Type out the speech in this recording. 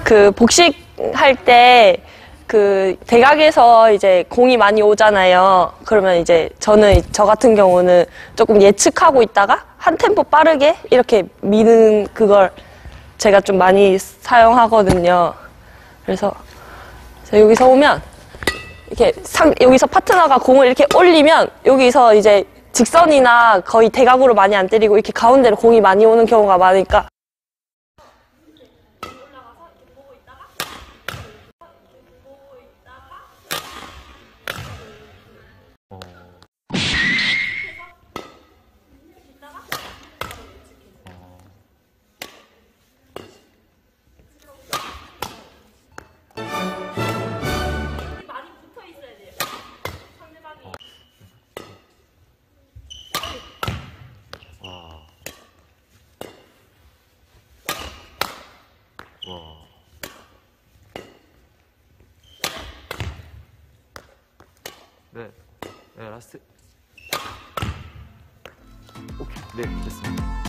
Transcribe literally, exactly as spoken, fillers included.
그 복식할 때 그 대각에서 이제 공이 많이 오잖아요. 그러면 이제 저는 저 같은 경우는 조금 예측하고 있다가 한 템포 빠르게 이렇게 미는 그걸 제가 좀 많이 사용하거든요. 그래서 여기서 오면 이렇게 상, 여기서 파트너가 공을 이렇게 올리면 여기서 이제 직선이나 거의 대각으로 많이 안 때리고 이렇게 가운데로 공이 많이 오는 경우가 많으니까 네, 네, 라스트. 오케이, 네, 됐습니다.